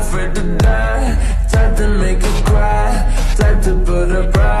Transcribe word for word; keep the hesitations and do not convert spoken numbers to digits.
afraid to die, type to make her cry, type to put her pride